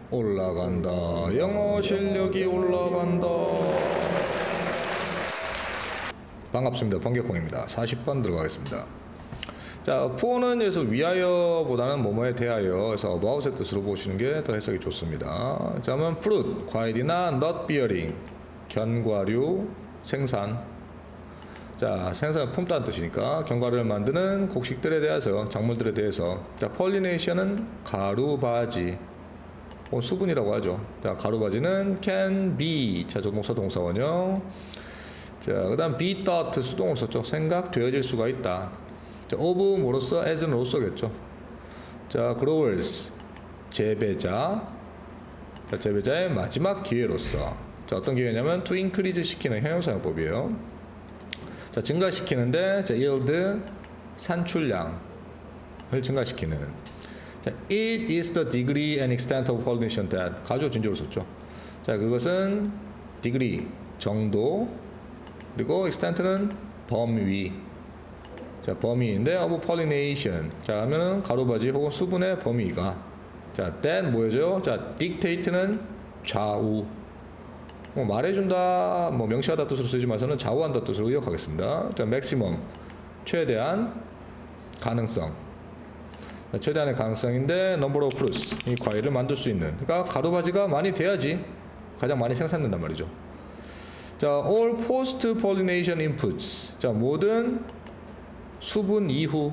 올라간다. 영어 실력이 올라간다. 반갑습니다. 번개콩입니다. 40번 들어가겠습니다. 자, for는 여기서 위하여보다는 뭐뭐에 대하여 그래서 about의 뜻으로 보시는 게 더 해석이 좋습니다. 자, 그러면 fruit, 과일이나 nut bearing, 견과류 생산. 자, 생산을 품다는 뜻이니까 견과류를 만드는 곡식들에 대해서, 작물들에 대해서. 자, pollination은 가루바지, 수분이라고 하죠. 자, 가루바지는 can be, 자, 조동사 동사원형. 자, 그 다음 be thought, 수동을 썼죠. 생각되어질 수가 있다. 자, of 뭐로서? as는 로서겠죠. 자, growers, 재배자. 자, 재배자의 마지막 기회로서. 자, 어떤 기회냐면 to increase 시키는 형용사용법이에요. 자, 증가시키는데, 자, yield, 산출량을 증가시키는. 자, it is the degree and extent of pollination that, 가주어 진주로 썼죠. 자, 그것은 degree, 정도, 그리고 extent는 범위. 자, 범위인데 of pollination. 자, 하면은 가루바지 혹은 수분의 범위가. 자, that 뭐죠? 자, dictate는 좌우. 뭐 말해준다, 뭐 명시하다 뜻으로 쓰지 말고는 좌우한다 뜻으로 기억하겠습니다. 자, maximum, 최대한 가능성. 자, 최대한의 가능성인데 number of fruits, 이 과일을 만들 수 있는. 그러니까 가루바지가 많이 돼야지 가장 많이 생산된단 말이죠. 자, all post pollination inputs. 자, 모든 수분 이후,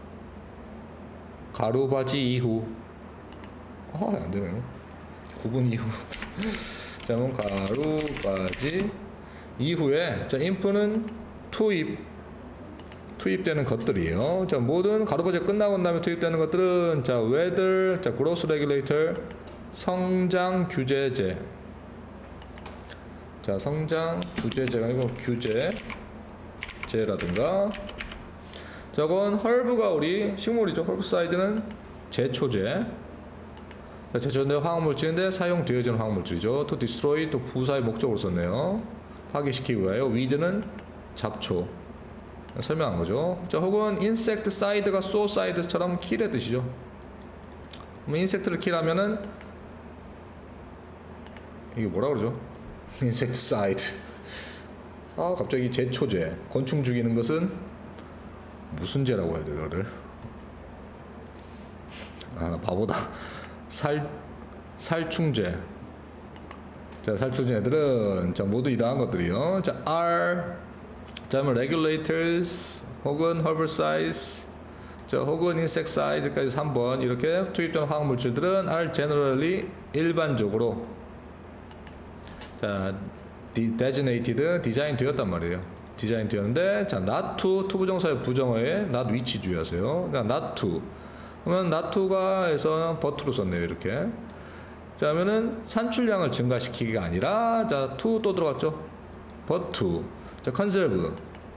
가루바지 이후. 안 되네요. 구분 이후. 자, 그럼 가루바지 이후에, 자, input는 투입되는 것들이에요. 자, 모든 가루바지가 끝나고 다음에 투입되는 것들은, 자, weather, 자, growth regulator, 성장 규제제. 자, 성장 규제제가 아니고 규제제라든가. 저건 herб가 우리 식물이죠. herbicide는 제초제. 자, 제초제인데 화학물질인데 사용되어지는 화학물질이죠. to destroy, 또 부사의 목적으로 썼네요. 파괴시키기 위하여. weed는 잡초. 설명한 거죠. 자, 혹은 insecticide가 suicide처럼 킬의 뜻이죠. 인섹트를 킬하면은 이게 뭐라 그러죠? insecticide. 갑자기 제초제. 곤충 죽이는 것은 무슨 죄라고 해야 돼, 이거를? 나 바보다. 살충제. 자, 살충제들은, 자, 모두 이러한 것들이요. 자, are, 자, regulators, 혹은 herbicides, 자, 혹은 insecticide까지 3번 이렇게 투입된 화학물질들은 are generally, 일반적으로, 자, designated, 디자인 되었단 말이에요. 디자인 되었는데, 자, not to, 투부정사의 부정어에 not which 주의하세요. 그러니까 not to. 그러면 not to가 해서 but로 썼네요, 이렇게. 자, 하면은 산출량을 증가시키기가 아니라, 자, to 또 들어갔죠. but to. 자, conserve,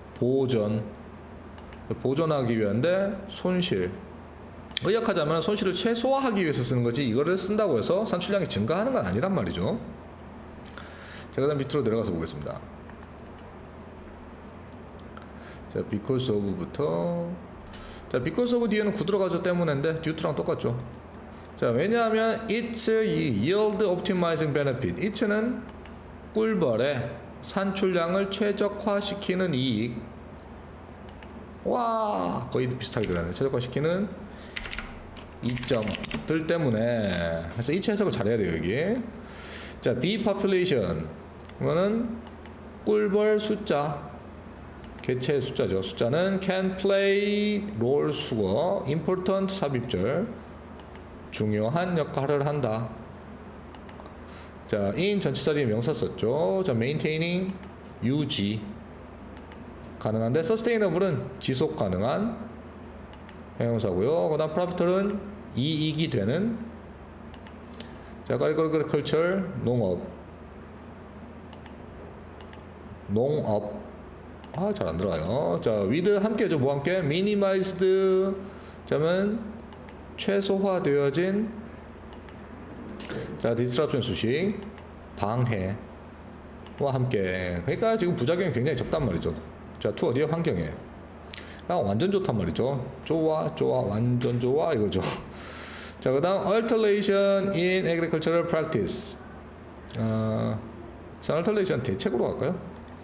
보존하기 위한데, 손실. 의역하자면 손실을 최소화하기 위해서 쓰는 거지, 이거를 쓴다고 해서 산출량이 증가하는 건 아니란 말이죠. 자, 그 다음 밑으로 내려가서 보겠습니다. 자, because of부터. 자, because of 뒤에는 구 들어가죠 때문인데 due랑 똑같죠. 자, 왜냐하면 it's yield optimizing benefit. it는 꿀벌의 산출량을 최적화시키는 이익. 와, 거의 비슷하게 들어가네. 최적화시키는 이점들 때문에. 그래서 it 해석을 잘해야 돼요, 여기. 자, bee population. 그러면은 꿀벌 숫자. 개체의 숫자죠. 숫자는 can play role 수거, important 삽입절, 중요한 역할을 한다. 자, in 전치사리 명사 썼죠. 자, maintaining, 유지 가능한데, sustainable은 지속 가능한 형용사고요. 그 다음 profitable 이익이 되는. 자, agriculture, 농업. 잘 안 들어가요. 자, with 함께죠. 뭐 함께? minimized, 자면 최소화되어진. 자, disruption 수식, 방해와 함께. 그러니까 지금 부작용이 굉장히 적단 말이죠. 자, to 어디에? 환경에. 완전 좋단 말이죠. 좋아, 완전 좋아 이거죠. 자, 그 다음 alteration in agricultural practice. alteration 대책으로 할까요?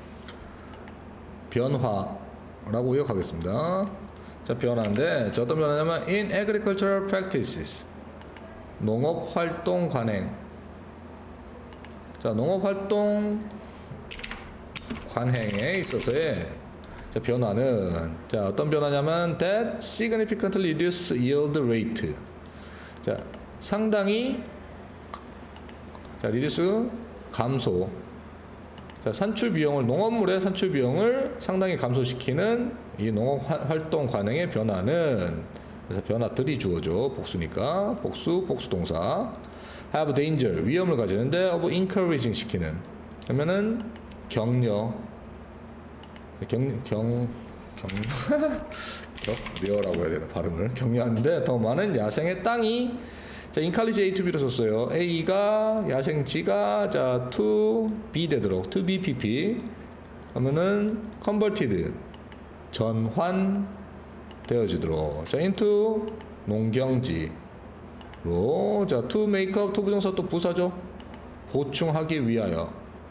변화라고 기억하겠습니다. 자, 변화인데 자, 어떤 변화냐면 in agricultural practices. 농업 활동 관행. 자, 농업 활동 관행에 있어서의 자, 변화는 자, 어떤 변화냐면 that significantly reduce yield rate. 자, 상당히 자, reduce 감소. 자, 산출 비용을 농업물의 산출 비용을 상당히 감소시키는 이 농업 활동 관행의 변화는 그래서 변화들이 주어져 복수니까 복수 동사 have danger 위험을 가지는데 of encouraging 시키는 그러면은 격려 격려라고 해야 되나 발음을 격려하는데 더 많은 야생의 땅이 자, encourage A to B로 썼어요. A가 야생지가 자 to B 되도록 to B PP 하면은 converted 전환 되어지도록 자 into 농경지로 자 to make up to 부정사 또 부사죠. 보충하기 위하여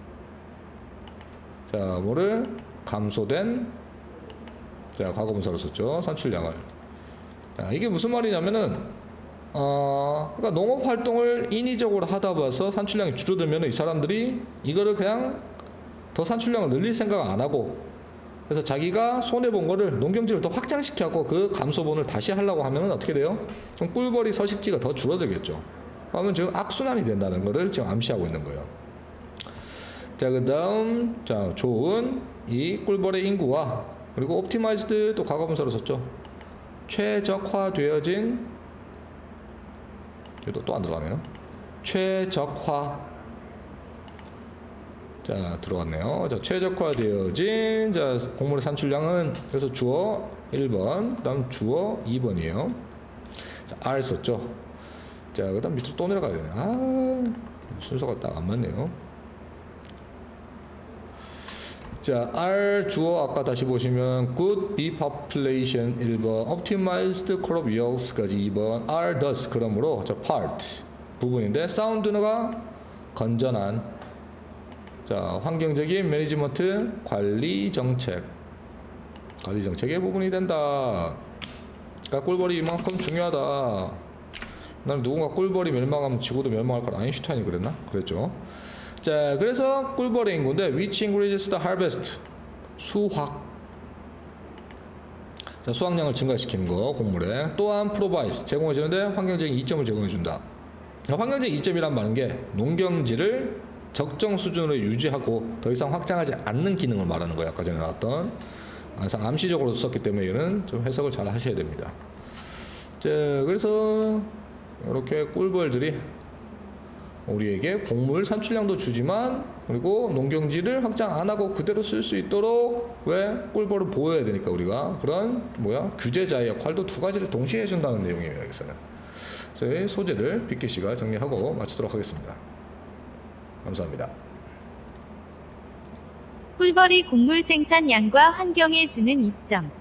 자 뭐를 감소된 자 과거분사로 썼죠. 산출량을 자, 이게 무슨 말이냐면은 그러니까 농업 활동을 인위적으로 하다 봐서 산출량이 줄어들면 이 사람들이 이거를 그냥 더 산출량을 늘릴 생각 안 하고 그래서 자기가 손해본 거를 농경지를 더 확장시켜고 그 감소분을 다시 하려고 하면 어떻게 돼요? 그럼 꿀벌이 서식지가 더 줄어들겠죠. 그러면 지금 악순환이 된다는 거를 지금 암시하고 있는 거예요. 자, 그 다음 자 좋은 이 꿀벌의 인구와 그리고 옵티마이즈드 또 과거분사로 썼죠. 최적화되어진 또 안 들어가네요. 최적화 자 들어갔네요. 자 최적화되어진 자 곡물의 산출량은 그래서 주어 1번 그 다음 주어 2번이에요. 자 R 썼죠. 자 그 다음 밑으로 또 내려가야 되네. 순서가 딱 안 맞네요. 자 R 주어 아까 다시 보시면 good bee population 1번 optimized crop yields까지 2번 R thus 그러므로 자 part 부분인데 sound가 건전한 자 환경적인 매니지먼트 관리 정책의 부분이 된다. 그러니까 꿀벌이 이만큼 중요하다. 난 누군가 꿀벌이 멸망하면 지구도 멸망할 걸 아인슈타인이 그랬나? 그랬죠. 자, 그래서 꿀벌의 인구인데 which increases the harvest 수확 자, 수확량을 증가시키는 거 곡물에 또한 provides 제공해주는데 환경적인 이점을 제공해준다. 환경적인 이점이란 말은 게 농경지를 적정 수준으로 유지하고 더 이상 확장하지 않는 기능을 말하는 거예요. 아까 전에 나왔던 항상 암시적으로 썼기 때문에 이거는 좀 해석을 잘 하셔야 됩니다. 자, 그래서 이렇게 꿀벌들이 우리에게 곡물 산출량도 주지만 그리고 농경지를 확장 안 하고 그대로 쓸 수 있도록 왜 꿀벌을 보호해야 되니까 우리가 그런 규제자의 역할도 두 가지를 동시에 해준다는 내용이에요. 여기서는 저희 소재를 빅기 씨가 정리하고 마치도록 하겠습니다. 감사합니다. 꿀벌이 곡물 생산량과 환경에 주는 이점